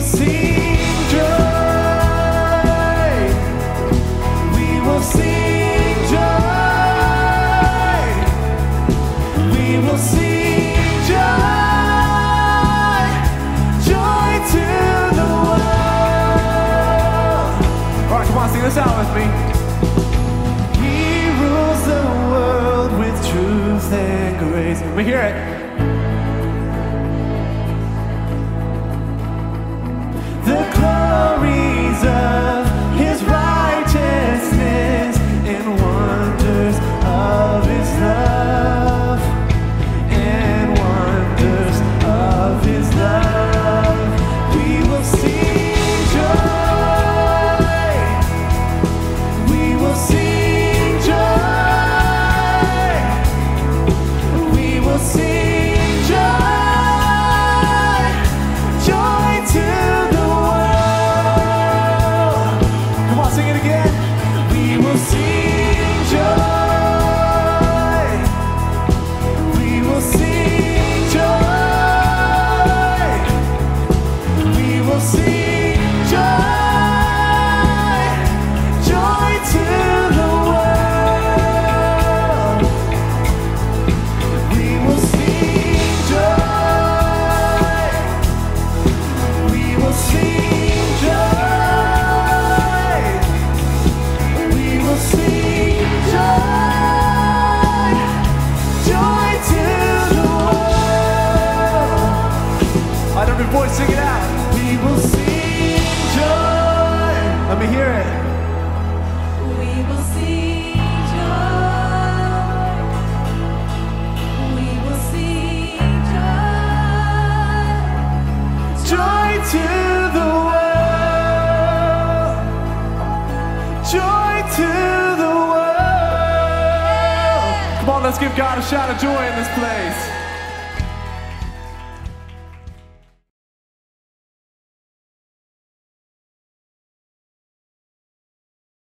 sing joy. We will sing joy. We will sing joy. Joy to the world. All right, come on, sing this out with me. He rules the world with truth and grace. Let me hear it. The glories of his righteousness and wonders of his love, and wonders of his love. We will sing joy. We will sing joy. We will sing joy. Joy to the world. Come on, sing it again. We will sing joy. We will sing joy. We will sing joy. Joy to the world. We will sing joy. We will sing joy. We will sing joy. Joy to the world. I don't have voice, sing it out. We will sing joy. Let me hear it. We will sing joy. We will sing joy. Joy to the world. Joy to the world. Come on, let's give God a shout of joy in this place.